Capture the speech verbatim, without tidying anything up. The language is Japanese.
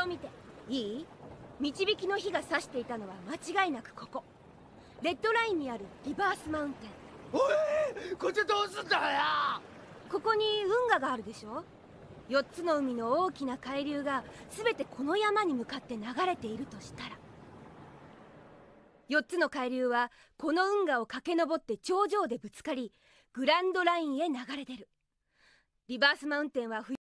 を見ていい？導きの火が指していたのは間違いなくここ、レッドラインにあるリバースマウンテン。 おい、こっちどうすんだよ。 ここに運河があるでしょ。よっつの海の大きな海流が全てこの山に向かって流れているとしたら、よっつの海流はこの運河を駆け上って頂上でぶつかり、グランドラインへ流れ出る。リバースマウンテンは冬